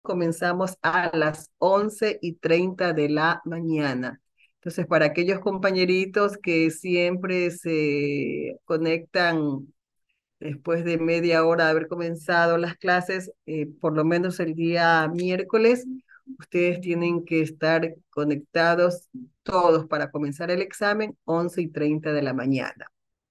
comenzamos a las 11:30 de la mañana. Entonces, para aquellos compañeritos que siempre se conectan después de media hora de haber comenzado las clases, por lo menos el día miércoles, ustedes tienen que estar conectados todos para comenzar el examen 11:30 de la mañana.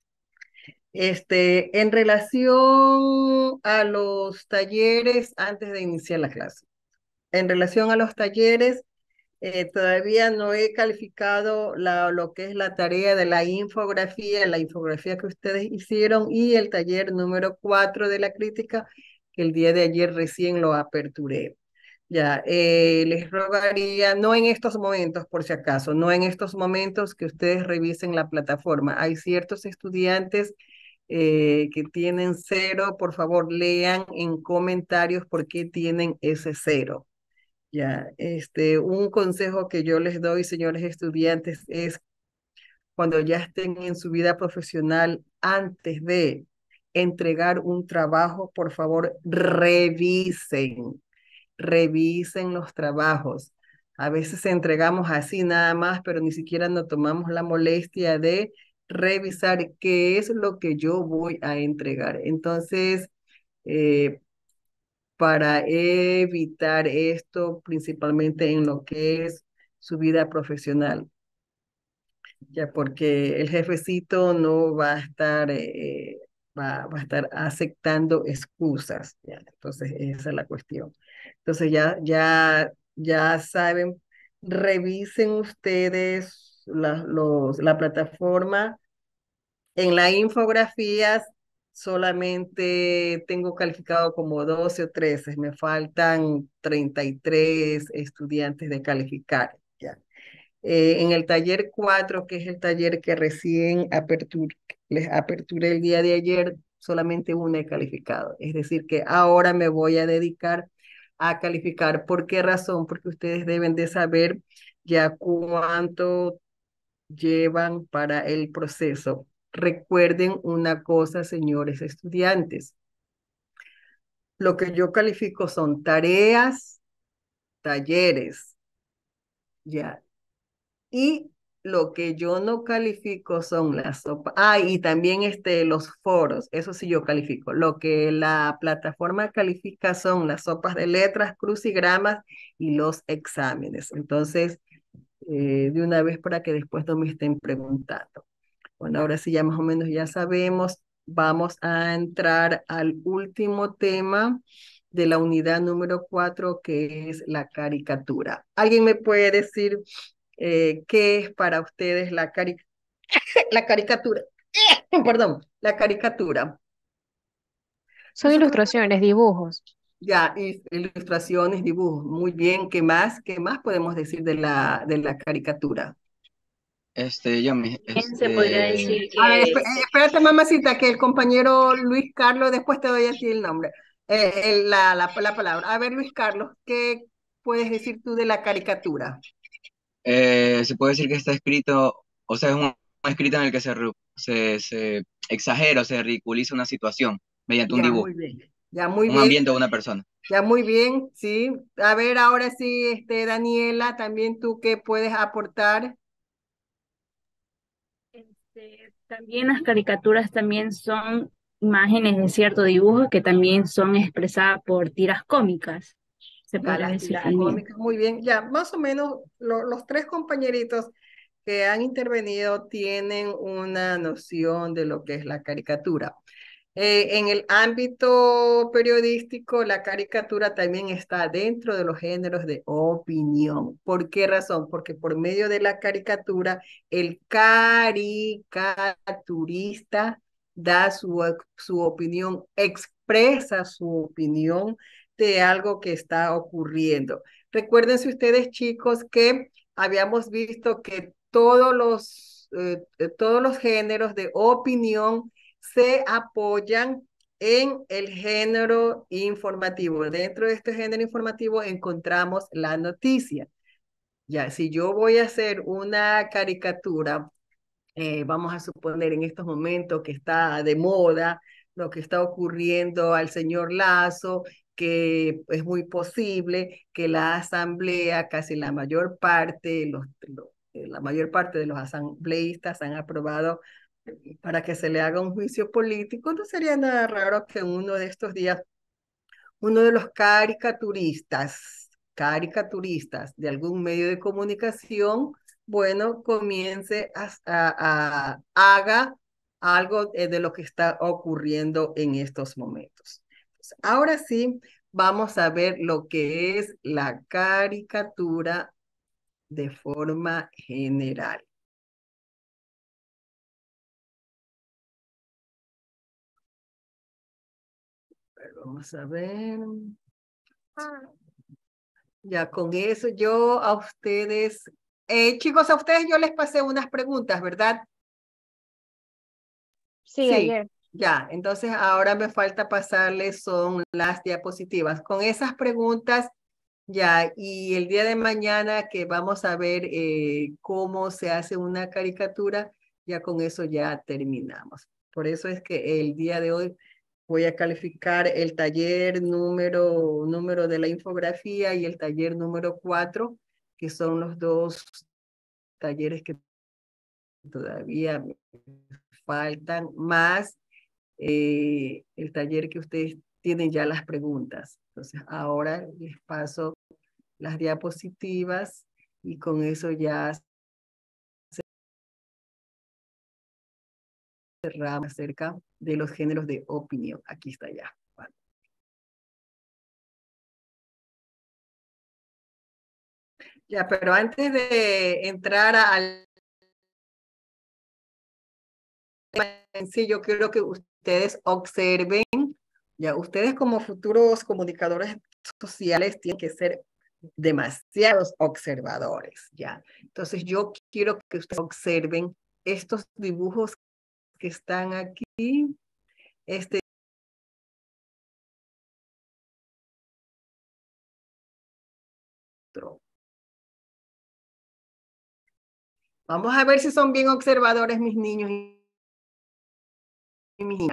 En relación a los talleres, antes de iniciar la clase, en relación a los talleres, todavía no he calificado lo que es la tarea de la infografía que ustedes hicieron y el taller número 4 de la crítica, que el día de ayer recién lo aperturé. Ya, les rogaría, no en estos momentos, por si acaso, no en estos momentos que ustedes revisen la plataforma. Hay ciertos estudiantes que tienen cero, por favor, lean en comentarios por qué tienen ese cero. Ya, un consejo que yo les doy, señores estudiantes, es cuando ya estén en su vida profesional, antes de entregar un trabajo, por favor, revisen los trabajos. A veces entregamos así nada más, pero ni siquiera nos tomamos la molestia de revisar qué es lo que yo voy a entregar. Entonces, eh, para evitar esto, principalmente en lo que es su vida profesional, ya porque el jefecito no va a estar, va a estar aceptando excusas, ya. Entonces, esa es la cuestión. Entonces, ya saben, revisen ustedes la plataforma en las infografías. Solamente tengo calificado como 12 o 13, me faltan 33 estudiantes de calificar. Ya. En el taller 4, que es el taller que recién les aperturé el día de ayer, solamente uno he calificado. Es decir, que ahora me voy a dedicar a calificar. ¿Por qué razón? Porque ustedes deben de saber ya cuánto llevan para el proceso. Recuerden una cosa, señores estudiantes. Lo que yo califico son tareas, talleres, ya. Y lo que yo no califico son las sopas. Ah, y también los foros, eso sí yo califico. Lo que la plataforma califica son las sopas de letras, crucigramas y los exámenes. Entonces, de una vez para que después no me estén preguntando. Bueno, ahora sí ya más o menos ya sabemos. Vamos a entrar al último tema de la unidad número 4, que es la caricatura. ¿Alguien me puede decir qué es para ustedes la caricatura? Perdón, la caricatura. Son Nosotros ilustraciones, dibujos. ya, ilustraciones, dibujos, muy bien. ¿Qué más? ¿Qué más podemos decir de la caricatura? Bien, se podría Eh, decir A ver, que espérate, mamacita, que el compañero Luis Carlos, después te doy a ti el nombre, la palabra. A ver, Luis Carlos, ¿qué puedes decir tú de la caricatura? se puede decir que está escrito, o sea, es un escrito en el que se exagera o se ridiculiza una situación mediante un Ya, dibujo, muy bien. Ya, muy un bien. ambiente o una persona. Ya, muy bien, sí. A ver, ahora sí, Daniela, también tú qué puedes aportar. También las caricaturas también son imágenes de cierto dibujo que también son expresadas por tiras cómicas, se Ya, podría las decir tiras también. cómicas, muy bien. Ya, más o menos los tres compañeritos que han intervenido tienen una noción de lo que es la caricatura. En el ámbito periodístico, la caricatura también está dentro de los géneros de opinión. ¿Por qué razón? Porque por medio de la caricatura, el caricaturista da su opinión, expresa su opinión de algo que está ocurriendo. Recuérdense ustedes, chicos, que habíamos visto que todos los géneros de opinión se apoyan en el género informativo. Dentro de este género informativo encontramos la noticia. Ya, si yo voy a hacer una caricatura, vamos a suponer en estos momentos que está de moda lo que está ocurriendo al señor Lazo, que es muy posible que la asamblea, casi la mayor parte, la mayor parte de los asambleístas han aprobado para que se le haga un juicio político. No sería nada raro que uno de estos días uno de los caricaturistas de algún medio de comunicación, bueno, comience haga algo de lo que está ocurriendo en estos momentos. Entonces, ahora sí, vamos a ver lo que es la caricatura de forma general. Vamos a ver. Ya con eso yo a ustedes, chicos, a ustedes yo les pasé unas preguntas, ¿verdad? Sí, Sí, ayer. ya, entonces ahora me falta pasarles son las diapositivas. Con esas preguntas, ya, y el día de mañana que vamos a ver cómo se hace una caricatura, ya con eso ya terminamos. Por eso es que el día de hoy voy a calificar el taller número de la infografía y el taller número 4, que son los dos talleres que todavía me faltan, más el taller que ustedes tienen ya las preguntas. Entonces, ahora les paso las diapositivas y con eso ya cerramos acerca de los géneros de opinión. Aquí está ya. Ya, pero antes de entrar al tema en sí, yo quiero que ustedes observen, ya ustedes como futuros comunicadores sociales tienen que ser demasiados observadores, ya. Entonces yo quiero que ustedes observen estos dibujos que están aquí, este otro. Vamos a ver si son bien observadores mis niños y mis niñas.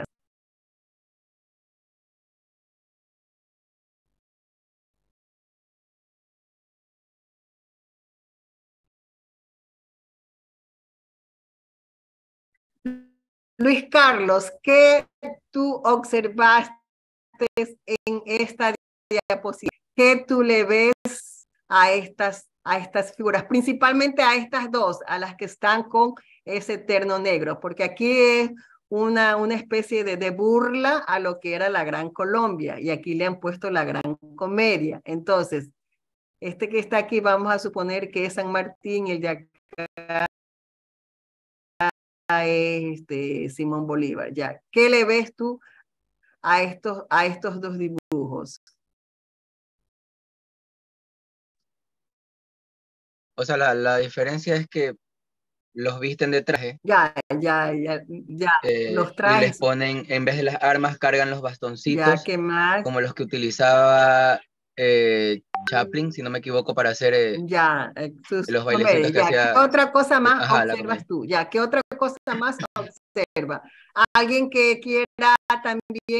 Luis Carlos, ¿qué tú observaste en esta diapositiva? ¿Qué tú le ves a estas figuras? Principalmente a estas dos, a las que están con ese terno negro, porque aquí es una especie de burla a lo que era la Gran Colombia, y aquí le han puesto la Gran Comedia. Entonces, este que está aquí, vamos a suponer que es San Martín, y el de acá es Simón Bolívar. Ya, ¿qué le ves tú a estos dos dibujos? O sea, la diferencia es que los visten de traje Ya, los y les trajes, ponen, en vez de las armas, cargan los ya, bastoncitos ¿qué más? como los que utilizaba Chaplin, si no me equivoco, para hacer Ya, sus los bailecitos comedias, que ya, ¿qué hacía, otra cosa más ajá, la observas comedia. tú? Ya, ¿qué otra cosa más observa? Alguien que quiera también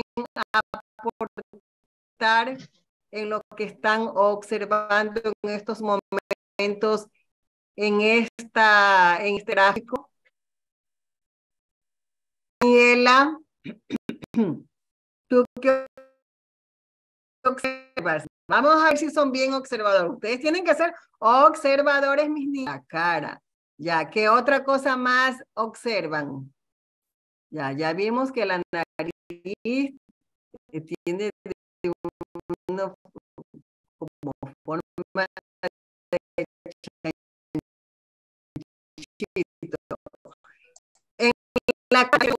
aportar en lo que están observando en estos momentos en este gráfico. Daniela, ¿tú qué observas? Vamos a ver si son bien observadores. Ustedes tienen que ser observadores, mis niños. La cara. Ya, ¿qué otra cosa más observan? Ya vimos que la nariz tiene una como forma de chanchito. En la cara